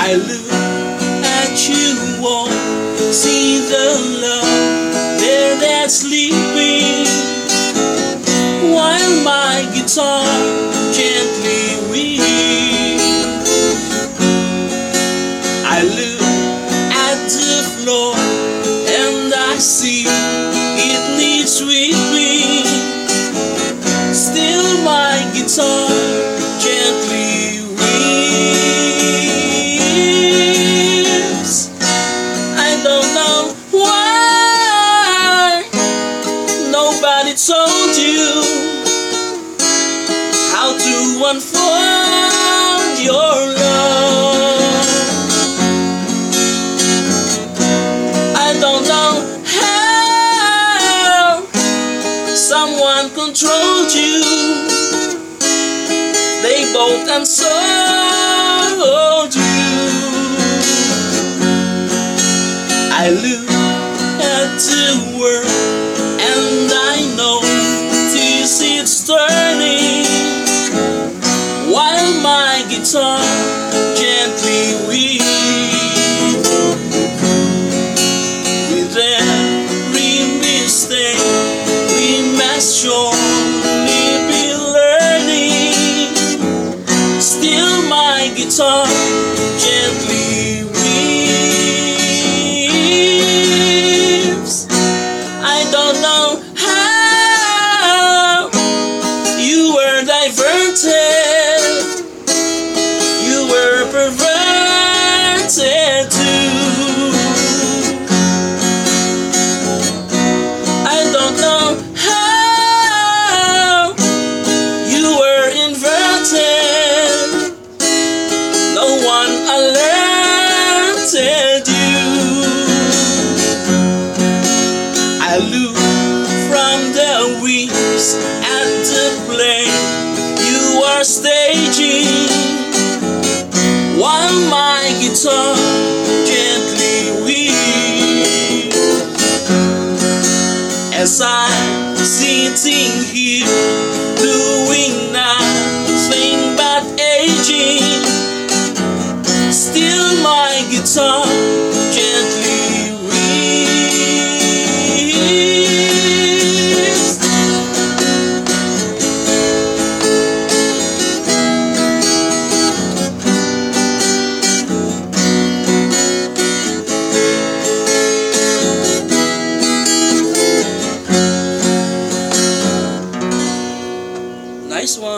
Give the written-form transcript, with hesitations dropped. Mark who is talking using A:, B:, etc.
A: I look at you, won't see the love there that's sleeping, while my guitar gently weeps. I look at the floor and I see it needs sweeping. Still my guitar gently weeps. I don't know why nobody told you how to unfold your love. I don't know how someone controlled you. They both unsold you. I look at the world and I know this is turning, while my guitar gently weeps. With every mistake we must surely be learning. Still my guitar gently weeps. I don't know how you were diverted, you were perverted too. I don't know how you were inverted, no one alerted you. I look from the wings at the play you are staging, while my guitar gently weeps. As I'm sitting here doing nothing but aging, still my guitar gently weeps. Nice one.